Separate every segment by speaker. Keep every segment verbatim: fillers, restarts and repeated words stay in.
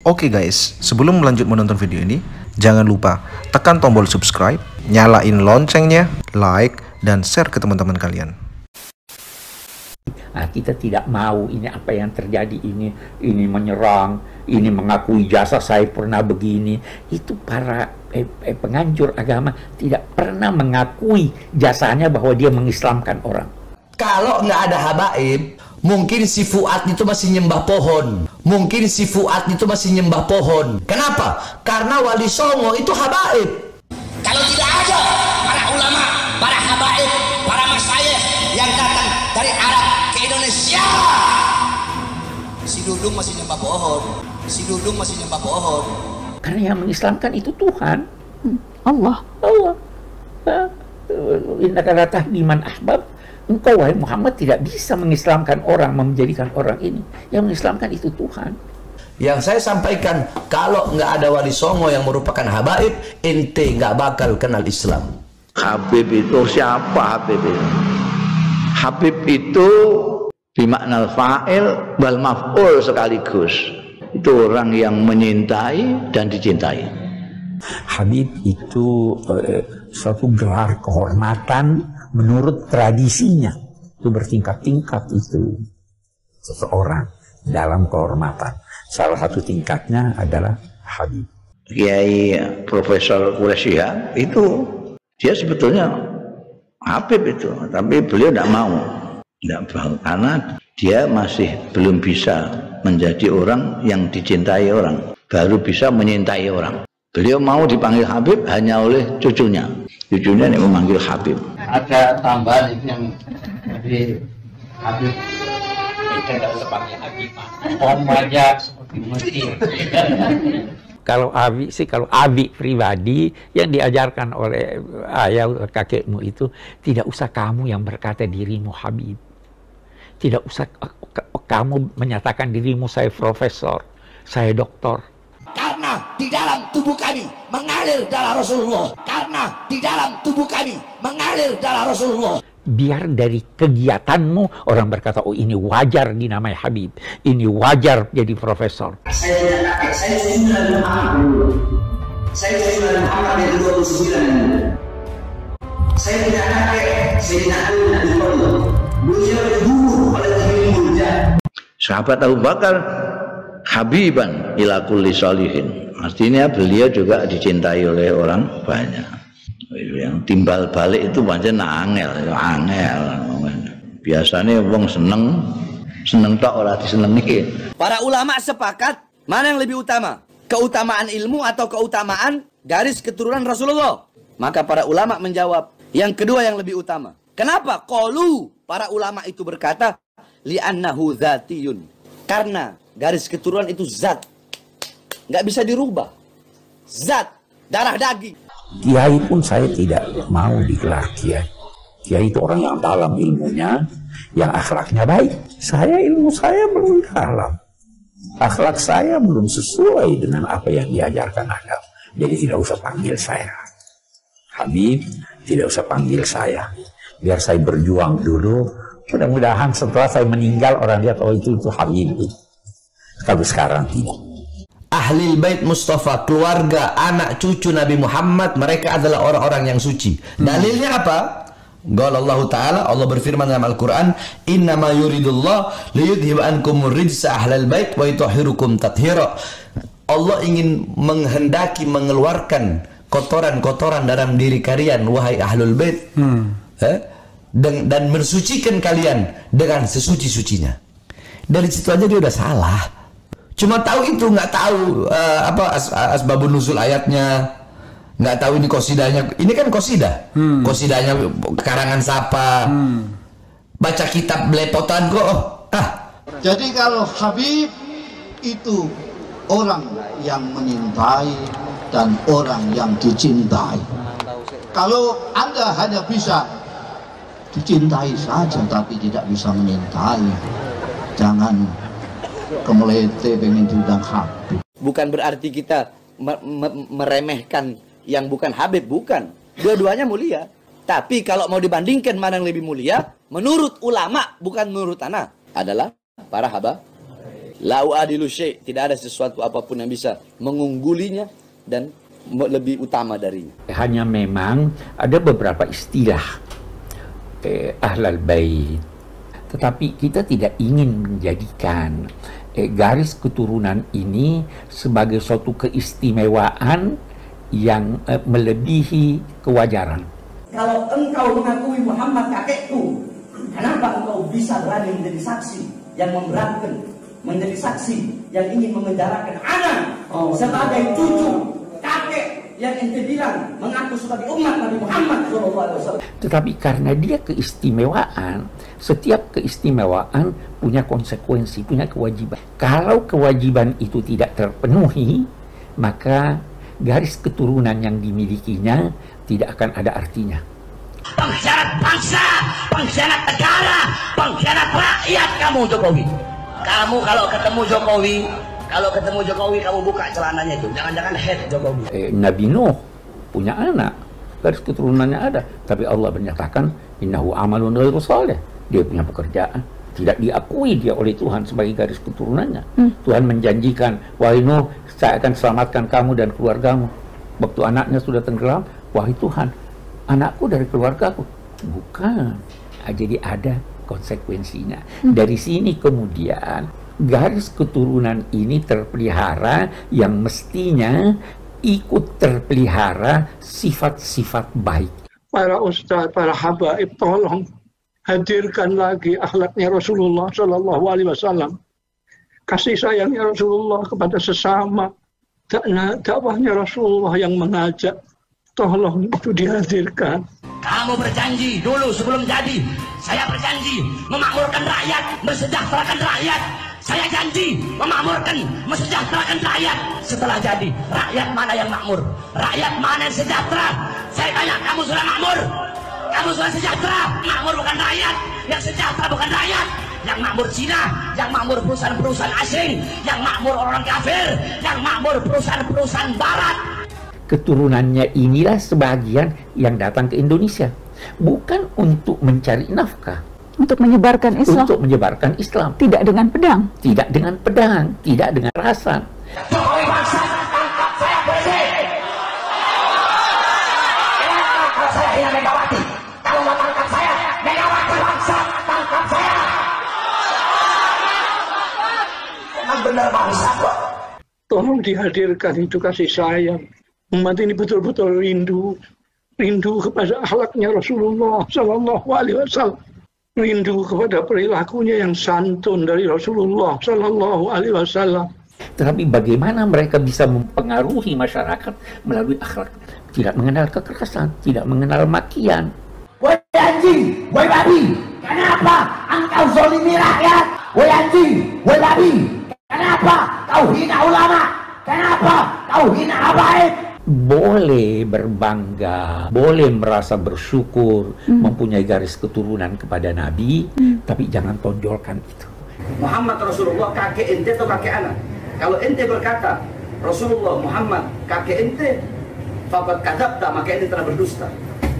Speaker 1: Oke guys, sebelum melanjut menonton video ini, jangan lupa tekan tombol subscribe, nyalain loncengnya, like, dan share ke teman-teman kalian.
Speaker 2: Nah, kita tidak mau ini apa yang terjadi ini, ini menyerang, ini mengakui jasa saya pernah begini. Itu para eh, eh, penganjur agama tidak pernah mengakui jasanya bahwa dia mengislamkan orang.
Speaker 3: Kalau nggak ada habaib, mungkin si Fuad itu masih nyembah pohon. Mungkin si Fuad itu masih nyembah pohon. Kenapa? Karena Wali Songo itu habaib.
Speaker 4: Kalau tidak ada para ulama, para habaib, para masyayikh yang datang dari Arab ke Indonesia, si Dudung masih nyembah pohon. Si Dudung masih nyembah pohon.
Speaker 2: Karena yang mengislamkan itu Tuhan.
Speaker 5: Allah.
Speaker 2: Allah. Innaka la tahdi man ahbab. Engkau, wahai Muhammad, tidak bisa mengislamkan orang, menjadikan orang ini. Yang mengislamkan itu Tuhan.
Speaker 3: Yang saya sampaikan, kalau nggak ada Wali Songo yang merupakan habaib, ente nggak bakal kenal Islam.
Speaker 6: Habib itu siapa Habib itu? Habib itu bimaknal fa'il wal maf'ul sekaligus. Itu orang yang menyintai dan dicintai.
Speaker 7: Habib itu eh, suatu gelar kehormatan menurut tradisinya. Itu bertingkat-tingkat itu seseorang dalam kehormatan. Salah satu tingkatnya adalah Habib.
Speaker 6: Kiai Profesor Quraisyah itu dia sebetulnya Habib itu, tapi beliau tidak mau, tidak mau karena dia masih belum bisa menjadi orang yang dicintai orang, baru bisa menyintai orang. Beliau mau dipanggil Habib hanya oleh cucunya, cucunya yang memanggil Habib.
Speaker 8: Ada tambahan itu yang dari Habib. Tidak usah panggil Habib, Om aja seperti Mesir.
Speaker 2: Kalau Abi sih, kalau Abi pribadi yang diajarkan oleh ayah kakekmu itu, tidak usah kamu yang berkata dirimu Habib. Tidak usah kamu menyatakan dirimu saya profesor, saya doktor.
Speaker 4: Karena di dalam tubuh kami mengalir darah Rasulullah. Karena di dalam tubuh kami mengalir darah Rasulullah.
Speaker 2: Biar dari kegiatanmu orang berkata, oh ini wajar dinamai Habib, ini wajar jadi profesor.
Speaker 9: Saya tidak kakek, saya sudah Muhammad. Saya sudah Muhammad yang dua puluh sembilan. Saya tidak kakek, saya tidak Allah. Beliau dibunuh oleh Jibril.
Speaker 6: Sahabat Abu Bakar Habiban ila kulli sholihin. Artinya beliau juga dicintai oleh orang banyak. Yang timbal balik itu pancen angel, angel. Biasanya wong seneng, seneng tok ora disenengi.
Speaker 3: Para ulama sepakat, mana yang lebih utama? Keutamaan ilmu atau keutamaan garis keturunan Rasulullah? Maka para ulama menjawab, yang kedua yang lebih utama. Kenapa? Qalu, para ulama itu berkata, li'annahu dzatiyun. Karena garis keturunan itu zat, nggak bisa dirubah. Zat, darah daging.
Speaker 7: Kiai pun saya tidak mau digelar kiai. Kiai itu orang yang dalam ilmunya, yang akhlaknya baik. Saya ilmu saya belum dalam. Akhlak saya belum sesuai dengan apa yang diajarkan agama. Jadi tidak usah panggil saya Habib, tidak usah panggil saya. Biar saya berjuang dulu. Mudah-mudahan setelah saya meninggal orang lihat, oh itu itu Habib. Kalau sekarang tidak.
Speaker 3: Ahlil Bait Mustafa, keluarga, anak, cucu Nabi Muhammad, mereka adalah orang-orang yang suci. Dalilnya apa? Qala Allah Ta'ala, Allah berfirman dalam Al-Quran, innama yuridullah liyudhib ankumur rijsa ahlal bait wa yutahhirukum tathira. Allah ingin menghendaki mengeluarkan kotoran-kotoran dalam diri kalian, wahai ahlul bait, hmm. eh? dan, dan mensucikan kalian dengan sesuci-sucinya. Dari situ aja dia udah salah. Cuma tahu itu, nggak tahu uh, apa as asbabun nuzul ayatnya, nggak tahu ini kosidanya. Ini kan kosidah, hmm. kosidanya karangan siapa? Hmm. Baca kitab belepotan kok. Ah.
Speaker 10: Jadi kalau Habib itu orang yang menyintai dan orang yang dicintai. Kalau Anda hanya bisa dicintai saja tapi tidak bisa menyintai, jangan kemelete pengen diundang Habib.
Speaker 3: Bukan berarti kita me me meremehkan yang bukan Habib, bukan. Dua-duanya mulia. Tapi kalau mau dibandingkan mana yang lebih mulia, menurut ulama, bukan menurut anak, adalah para haba,
Speaker 5: La u'adilu syai', tidak ada sesuatu apapun yang bisa mengunggulinya dan lebih utama darinya.
Speaker 2: Hanya memang ada beberapa istilah eh, ahlal bait, tetapi kita tidak ingin menjadikan eh, garis keturunan ini sebagai suatu keistimewaan yang eh, melebihi kewajaran.
Speaker 9: Kalau engkau mengakui Muhammad kakekku, kenapa engkau bisa berani menjadi saksi yang memberatkan, menjadi saksi yang ingin memenjarakan anak oh, sebagai cucu kakek yang ente bilang mengaku sebagai umat Nabi Muhammad shallallahu alaihi wasallam.
Speaker 2: Tetapi karena dia keistimewaan, setiap keistimewaan punya konsekuensi, punya kewajiban. Kalau kewajiban itu tidak terpenuhi, maka garis keturunan yang dimilikinya tidak akan ada artinya.
Speaker 4: Pengkhianat bangsa, pengkhianat negara, pengkhianat rakyat kamu Jokowi. Kamu kalau ketemu Jokowi, kalau ketemu Jokowi kamu buka celananya itu, jangan-jangan head Jokowi.
Speaker 2: Eh, Nabi Nuh punya anak, garis keturunannya ada, tapi Allah menyatakan innahu amalun ghairu shalih. Dia punya pekerjaan, tidak diakui dia oleh Tuhan sebagai garis keturunannya. Hmm. Tuhan menjanjikan, wahai Nuh, saya akan selamatkan kamu dan keluargamu. Waktu anaknya sudah tenggelam, wahai Tuhan, anakku dari keluargaku. Bukan. Nah, jadi ada konsekuensinya. Hmm. Dari sini kemudian garis keturunan ini terpelihara yang mestinya ikut terpelihara sifat-sifat baik.
Speaker 11: Para ustadz, para habaib, tolong hadirkan lagi akhlaknya Rasulullah Shallallahu Alaihi Wasallam, kasih sayangnya Rasulullah kepada sesama, dakwahnya Rasulullah yang mengajak, tolong itu dihadirkan.
Speaker 4: Kamu berjanji dulu sebelum jadi, saya berjanji memakmurkan rakyat, mensejahterakan rakyat. Saya janji memakmurkan, mensejahterakan rakyat. Setelah jadi, rakyat mana yang makmur? Rakyat mana yang sejahtera? Saya tanya, kamu sudah makmur? Kamu sudah sejahtera? Makmur bukan rakyat, yang sejahtera bukan rakyat. Yang makmur Cina, yang makmur perusahaan-perusahaan asing, yang makmur orang kafir, yang makmur perusahaan-perusahaan barat.
Speaker 2: Keturunannya inilah sebagian yang datang ke Indonesia, bukan untuk mencari nafkah,
Speaker 12: untuk menyebarkan Islam,
Speaker 2: untuk menyebarkan Islam,
Speaker 12: tidak dengan pedang,
Speaker 2: tidak dengan pedang, tidak dengan rasan.
Speaker 4: Jokowi bangsa, tangkap saya bersih. Kalau saya hina Megawati, kalau mau tangkap saya, Megawati bangsa, tangkap saya. Emang benar bangsa kok.
Speaker 11: Tolong dihadirkan itu kasih sayang. Umat ini betul-betul rindu, rindu kepada akhlaknya Rasulullah Shallallahu Alaihi Wasallam, rindu kepada perilakunya yang santun dari Rasulullah Shallallahu Alaihi Wasallam.
Speaker 2: Tetapi bagaimana mereka bisa mempengaruhi masyarakat melalui akhlak? Tidak mengenal kekerasan, tidak mengenal makian.
Speaker 9: Woi anjing, woi babi, kenapa engkau zolimi rakyat? Woi anjing, woi babi, kenapa kau hina ulama? Kenapa kau hina habaib?
Speaker 2: Boleh berbangga, boleh merasa bersyukur, hmm. mempunyai garis keturunan kepada Nabi, hmm. tapi jangan tonjolkan itu.
Speaker 9: Muhammad Rasulullah kakek ente atau kakek anak? Kalau ente berkata Rasulullah Muhammad kakek ente, faqad kadzabta, maka ente telah berdusta.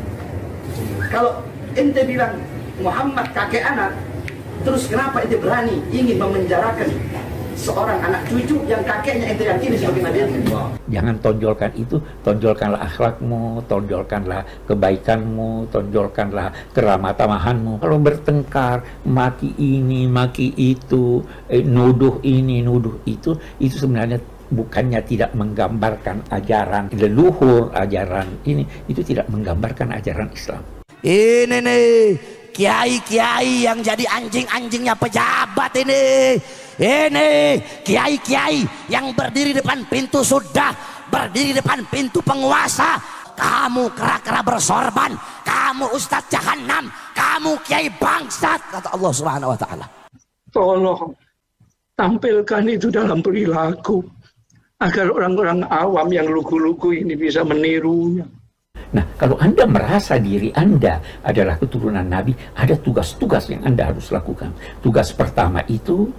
Speaker 9: Kalau ente bilang Muhammad kakek anak, terus kenapa ente berani ingin memenjarakan seorang anak cucu yang kakeknya ente yakini sebagai nabi ente?
Speaker 2: Jangan tonjolkan itu, tonjolkanlah akhlakmu, tonjolkanlah kebaikanmu, tonjolkanlah keramatamahanmu. Kalau bertengkar, maki ini, maki itu, eh, nuduh ini, nuduh itu, itu sebenarnya bukannya tidak menggambarkan ajaran leluhur, ajaran ini, itu tidak menggambarkan ajaran Islam.
Speaker 4: Ini nih, kiai-kiai yang jadi anjing-anjingnya pejabat ini. Ini kiai-kiai yang berdiri depan pintu sudah, berdiri depan pintu penguasa. Kamu kera-kera bersorban, kamu ustadz jahanam, kamu kiai bangsat, kata Allah Subhanahu wa taala.
Speaker 11: Tolong tampilkan itu dalam perilaku agar orang-orang awam yang lugu-lugu ini bisa menirunya.
Speaker 2: Nah, kalau Anda merasa diri Anda adalah keturunan Nabi, ada tugas-tugas yang Anda harus lakukan. Tugas pertama itu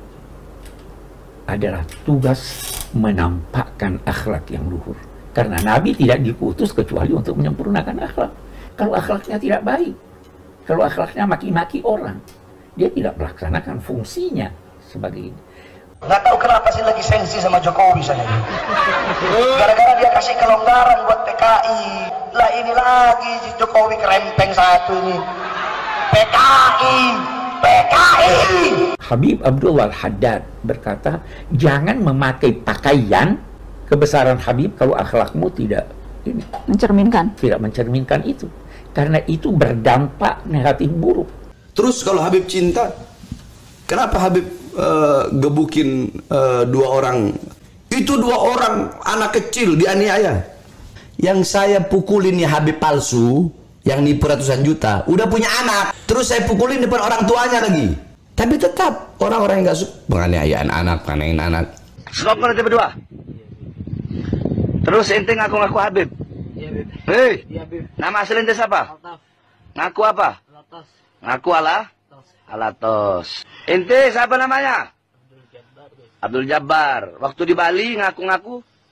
Speaker 2: adalah tugas menampakkan akhlak yang luhur. Karena Nabi tidak diutus kecuali untuk menyempurnakan akhlak. Kalau akhlaknya tidak baik, kalau akhlaknya maki-maki orang, dia tidak melaksanakan fungsinya sebagai ini.
Speaker 9: Nggak tahu kenapa sih lagi sensi sama Jokowi saya. Gara-gara dia kasih kelonggaran buat P K I. Lah ini lagi Jokowi kerempeng satu ini. P K I, P K I.
Speaker 2: Habib Abdullah Al-Haddad berkata, jangan memakai pakaian kebesaran Habib kalau akhlakmu tidak ini
Speaker 12: mencerminkan.
Speaker 2: Tidak mencerminkan itu. Karena itu berdampak negatif buruk.
Speaker 3: Terus kalau Habib cinta, kenapa Habib uh, gebukin uh, dua orang? Itu dua orang anak kecil dianiaya. Yang saya pukulin ya Habib palsu, yang nipu ratusan juta, udah punya anak. Terus saya pukulin depan orang tuanya lagi. Tapi tetap orang-orang yang gak suka penganiayaan anak, penganiayaan anak.
Speaker 9: Stop nanti berdua. Terus ente ngaku-ngaku Habib. Iya, Bib. Hei, iya, Bib. Nama asli ente siapa? Altaf. Ngaku apa? Alatos. Ngaku ala? Alatos. Ente siapa namanya? Abdul Jabbar. Abdul Jabbar. Waktu di Bali ngaku-ngaku?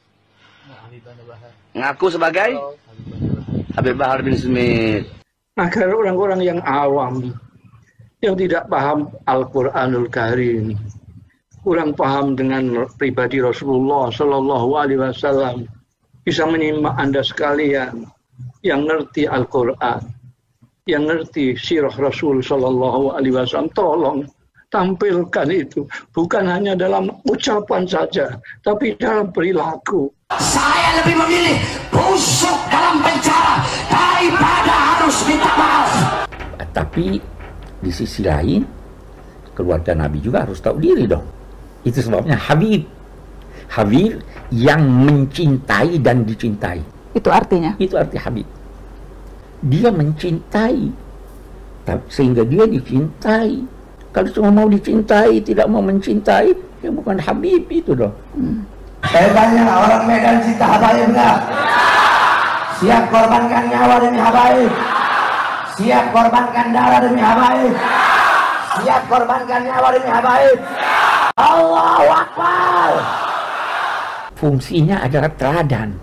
Speaker 9: Ngaku sebagai? Habib Bahar bin Smith.
Speaker 11: Agar orang-orang yang awam, yang tidak paham Al-Quranul Karim, kurang paham dengan pribadi Rasulullah Shallallahu Alaihi Wasallam, bisa menyimak Anda sekalian yang ngerti Al-Quran, yang ngerti sirah Rasul Shallallahu Alaihi Wasallam. Tolong tampilkan itu, bukan hanya dalam ucapan saja, tapi dalam perilaku.
Speaker 9: Saya lebih memilih busuk dalam penjara daripada harus minta maaf.
Speaker 2: Tapi di sisi lain, keluarga Nabi juga harus tahu diri dong. Itu sebabnya Habib. Habib yang mencintai dan dicintai.
Speaker 12: Itu artinya?
Speaker 2: Itu arti Habib. Dia mencintai, sehingga dia dicintai. Kalau cuma mau dicintai, tidak mau mencintai, ya bukan Habib itu dong. Hmm.
Speaker 9: Saya tanya, orang Medan cinta Habaib enggak? Siap korbankan nyawa demi Habaib? Siap korbankan darah demi Habaib? Siap korbankan nyawa demi Habaib? Allahu Akbar.
Speaker 2: Fungsinya adalah teladan,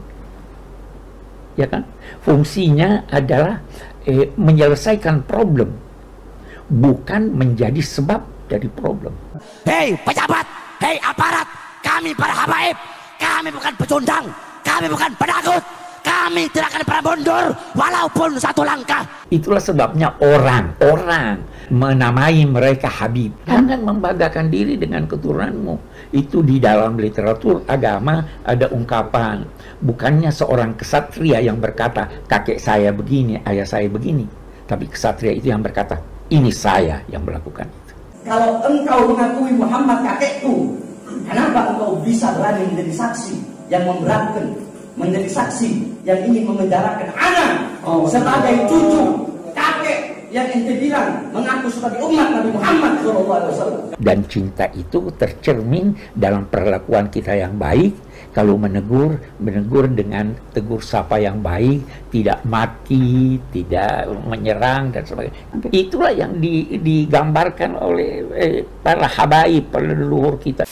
Speaker 2: ya kan? Fungsinya adalah eh, menyelesaikan problem, bukan menjadi sebab dari problem.
Speaker 9: Hei pejabat, hei aparat, kami para habaib, kami bukan pecundang, kami bukan penakut, kami tidak akan pernah mundur walaupun satu langkah.
Speaker 2: Itulah sebabnya orang-orang menamai mereka Habib. Jangan membanggakan diri dengan keturunanmu. Itu di dalam literatur agama ada ungkapan, bukannya seorang kesatria yang berkata kakek saya begini, ayah saya begini, tapi kesatria itu yang berkata ini saya yang melakukan itu.
Speaker 9: Kalau engkau mengakui Muhammad kakekku, kenapa engkau bisa berani menjadi saksi yang memberatkan, menjadi saksi yang ingin memenjarakan anak oh, sebagai cucu kakek yang ente bilang mengaku sebagai umat Nabi Muhammad shallallahu alaihi wasallam.
Speaker 2: Dan cinta itu tercermin dalam perlakuan kita yang baik. Kalau menegur, menegur dengan tegur sapa yang baik, tidak maki, tidak menyerang dan sebagainya. Itulah yang di, digambarkan oleh eh, para habaib, para leluhur kita.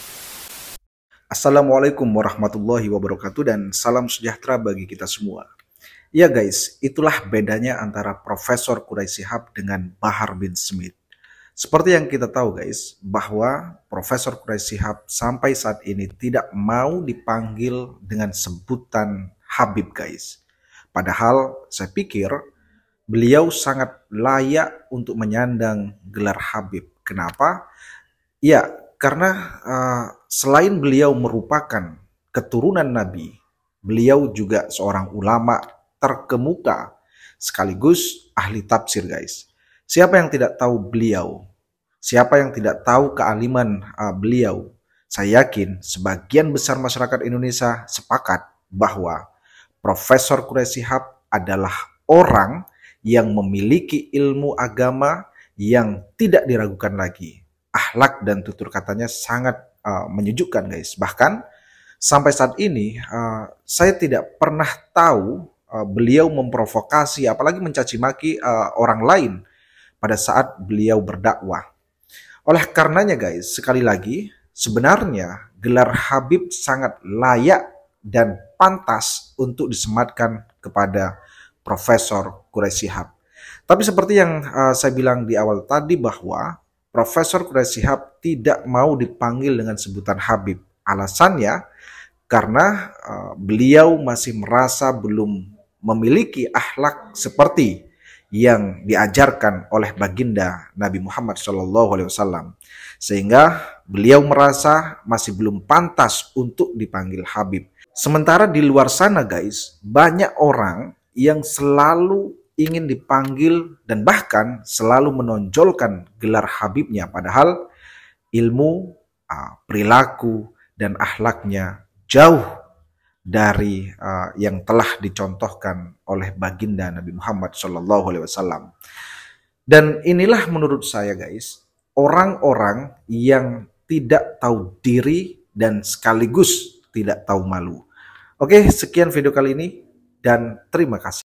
Speaker 1: Assalamualaikum warahmatullahi wabarakatuh dan salam sejahtera bagi kita semua. Ya guys, itulah bedanya antara Profesor Quraisy Shihab dengan Bahar bin Smith. Seperti yang kita tahu guys, bahwa Profesor Quraisy Shihab sampai saat ini tidak mau dipanggil dengan sebutan Habib guys. Padahal saya pikir beliau sangat layak untuk menyandang gelar Habib. Kenapa? Ya, karena uh, selain beliau merupakan keturunan Nabi, beliau juga seorang ulama terkemuka sekaligus ahli tafsir guys. Siapa yang tidak tahu beliau? Siapa yang tidak tahu kealiman uh, beliau? Saya yakin sebagian besar masyarakat Indonesia sepakat bahwa Profesor Quraisy Shihab adalah orang yang memiliki ilmu agama yang tidak diragukan lagi. Akhlak dan tutur katanya sangat uh, menyejukkan guys. Bahkan sampai saat ini uh, saya tidak pernah tahu uh, beliau memprovokasi apalagi mencaci maki uh, orang lain pada saat beliau berdakwah. Oleh karenanya guys, sekali lagi sebenarnya gelar Habib sangat layak dan pantas untuk disematkan kepada Profesor Quraisy Shihab. Tapi seperti yang uh, saya bilang di awal tadi bahwa Profesor Quraisy Shihab tidak mau dipanggil dengan sebutan Habib. Alasannya karena uh, beliau masih merasa belum memiliki akhlak seperti yang diajarkan oleh baginda Nabi Muhammad shallallahu alaihi wasallam, sehingga beliau merasa masih belum pantas untuk dipanggil Habib. Sementara di luar sana guys, banyak orang yang selalu ingin dipanggil dan bahkan selalu menonjolkan gelar Habibnya, padahal ilmu, perilaku, dan akhlaknya jauh dari uh, yang telah dicontohkan oleh baginda Nabi Muhammad shallallahu alaihi wasallam. Dan inilah menurut saya guys, orang-orang yang tidak tahu diri dan sekaligus tidak tahu malu. Oke, sekian video kali ini dan terima kasih.